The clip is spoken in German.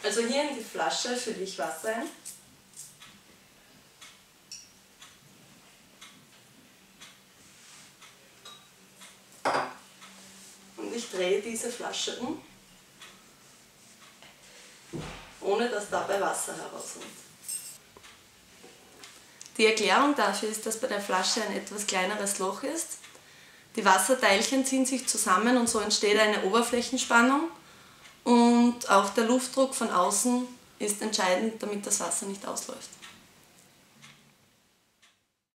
Also hier in die Flasche fülle ich Wasser ein. Und ich drehe diese Flasche um, ohne dass dabei Wasser herauskommt. Die Erklärung dafür ist, dass bei der Flasche ein etwas kleineres Loch ist. Die Wasserteilchen ziehen sich zusammen und so entsteht eine Oberflächenspannung. Und auch der Luftdruck von außen ist entscheidend, damit das Wasser nicht ausläuft.